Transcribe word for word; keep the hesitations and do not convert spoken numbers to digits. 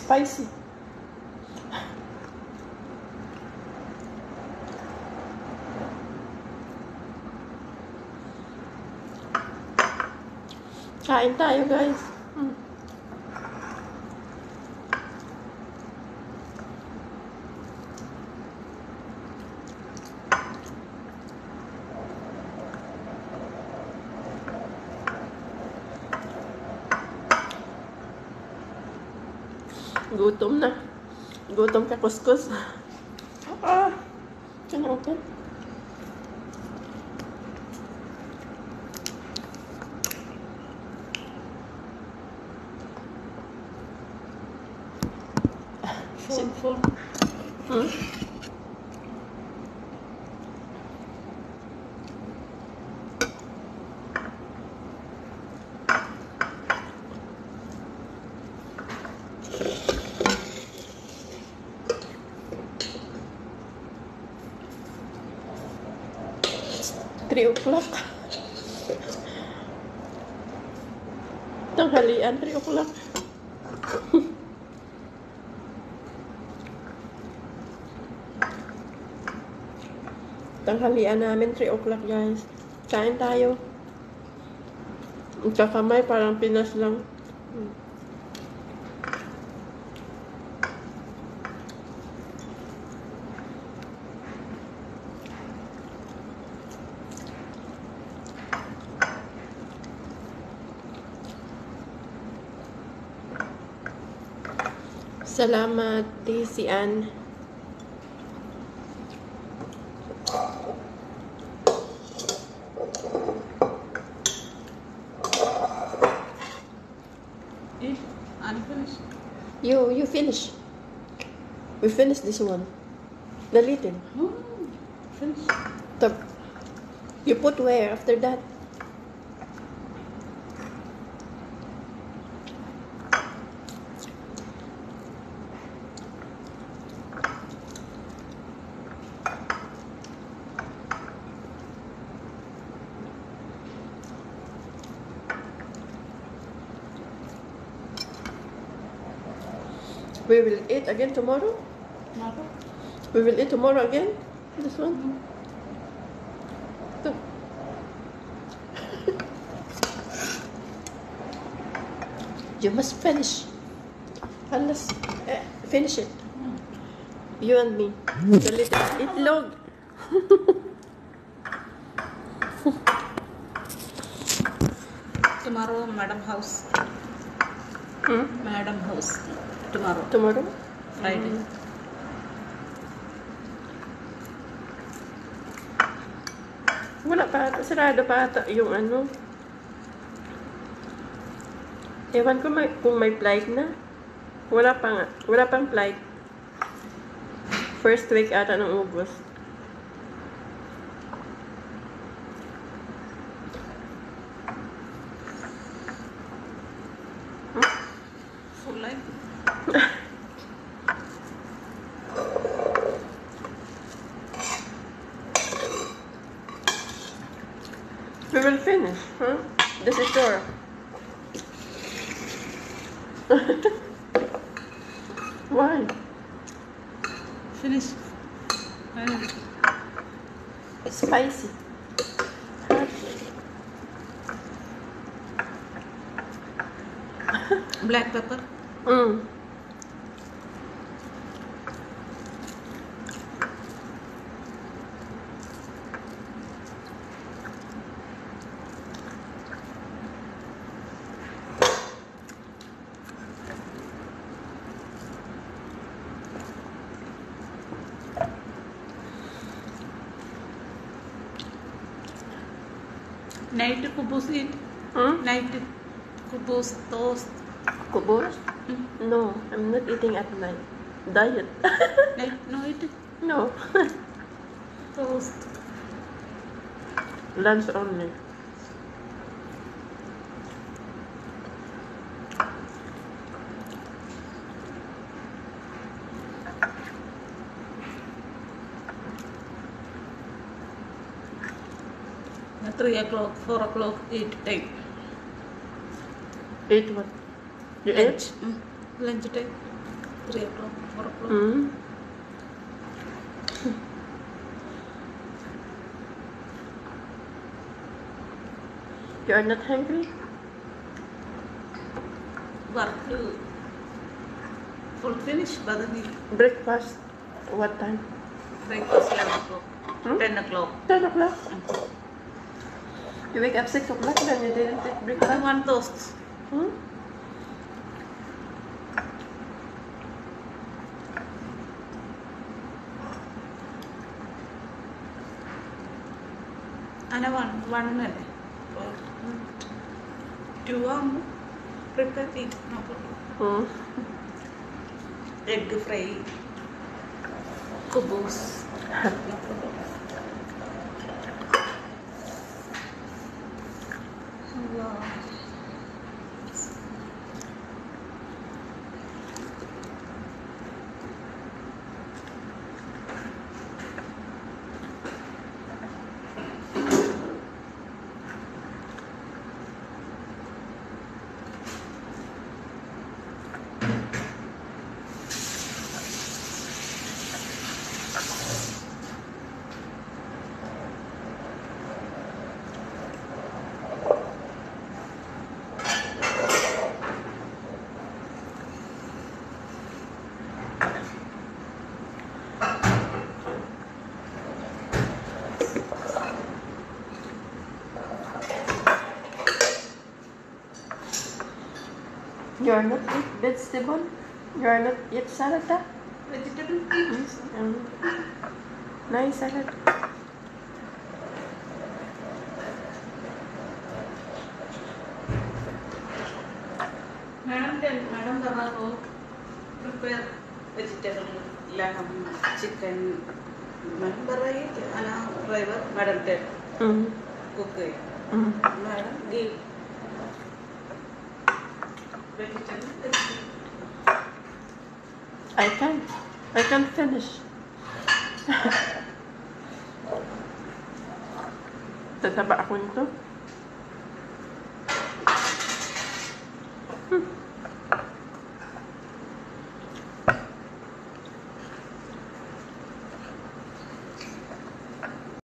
spicy. Kain tayo, guys. Hmm. Gutom na. Gutom ka, kuskus. Ah, can you open? Full, full. Hmm? Three o'clock. Tanghalian, three o'clock. Tanghalian namin, three o'clock, guys. Kain tayo. Ang kakamay, parang Pinas lang. Hmm. Salamat, Daisy Ann. Eat, unfinished. You, you finish. We finish this one. The little. Oh, finish. The, you put where after that? We will eat again tomorrow? Tomorrow? We will eat tomorrow again? This one? So. You must finish. Unless, eh, finish it. You and me. The little itlog. Tomorrow, Madam House. Hmm? Madam House. Tomorrow. Tomorrow? Friday. Mm. Wala pa ata. Sarado pa ata yung ano. Ewan ko may, kung may flight na. Wala pa nga. Wala pang flight. First week ata ng August. Full life. We will finish, huh? This is sure. Why? Finish. Finally. It's spicy. Black pepper. Mm. Night kubus eat. Hmm? Night kubus toast. Kubos? Mm. No, I'm not eating at night. Diet. Night no eat. No. Toast. Lunch only. Three o'clock, four o'clock, eat time. Eat what? You ate? Lunch. Mm. Lunch time. three o'clock, four o'clock. Mm. You are not hungry? Work full finish, but then Breakfast? What time? breakfast eleven o'clock, Hmm? ten o'clock. ten o'clock? You wake up six o'clock, then you didn't take I breakfast? want toast. Hmm? And I want one minute. Two um, prepare it, no problem. Hmm. Egg fry, kubus. No problem. Wow. You are not eat vegetable? You are not eat salad? Ah? Vegetable Yes. Um, nice salad. Madam, then Madam Dara prepare vegetable, lamb, chicken. Madam Dara it, Anna driver, Madam Ted Mm. cook it. Mm. Madam give vegetable. I can't. I can't finish. Tataba ako nito. Hmm.